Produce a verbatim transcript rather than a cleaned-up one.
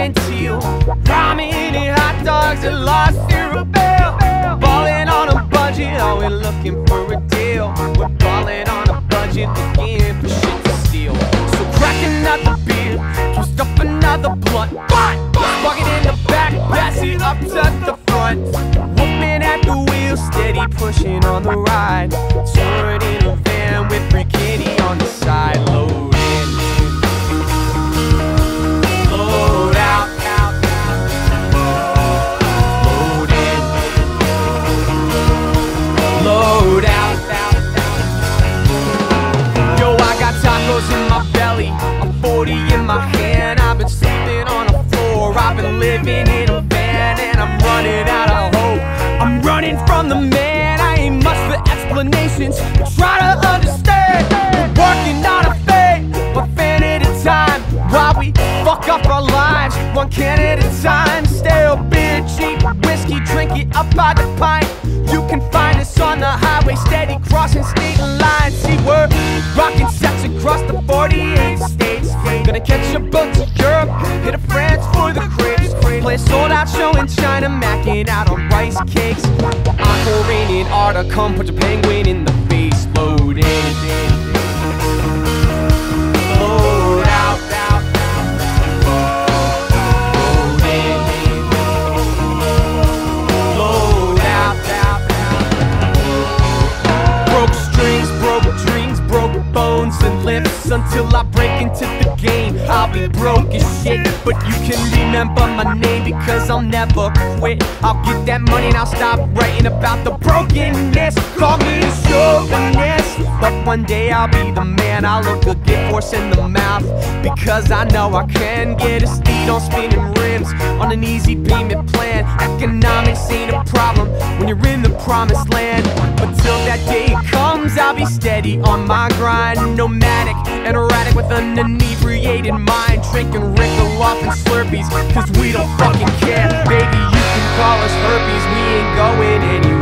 genteel. Ramen and hot dogs and lost zero bill. Ballin on a budget, always looking for a deal. We're ballin on a budget, looking for shit to steal. So crack another beer, twist up another blunt. Bucket in the back, pass it up to the front. Woman at the wheel, steady pushing on the ride. Touring in a van with free kitty on the side. Load in, load out, load in, load out. Yo, I got tacos in my belly, a forty in my hand. I've been sleeping on a floor, I've been living in a van, and I'm running out of hope. I'm running from the man, I ain't much for explanations, but try to understand. We're working on a fate, one fan at a time, while we fuck up our lives, one can at a time. Stale beer, cheap whiskey, drink it up by the pint. You can find us on the highway, steady crossing state lines. See, we're rocking sets across the forty-eight states. Gonna catch a boat to Europe, hit a France for the cribs. Play a sold out show in China, macking out on rice cakes. Encore rain in Arta, come put your penguin in the face. Load in, load out, load in, load out. Broke strings, broke dreams, broke bones and lips. Until I break into the game, I'll be broke as shit. But you can remember my name, because I'll never quit. I'll get that money and I'll stop writing about the brokenness. Call me a chauvinist, but one day I'll be the man. I'll look a gift horse in the mouth, because I know I can get a steed on spinning rims on an easy payment plan. Economics ain't a problem when you're in the promised land. But till that day comes, I'll be steady on my grind. Nomadic and erratic with an inebriated mind, drinking Rickle off and Slurpees, cause we don't fucking care. Baby, you can call us herpes, we ain't going anywhere.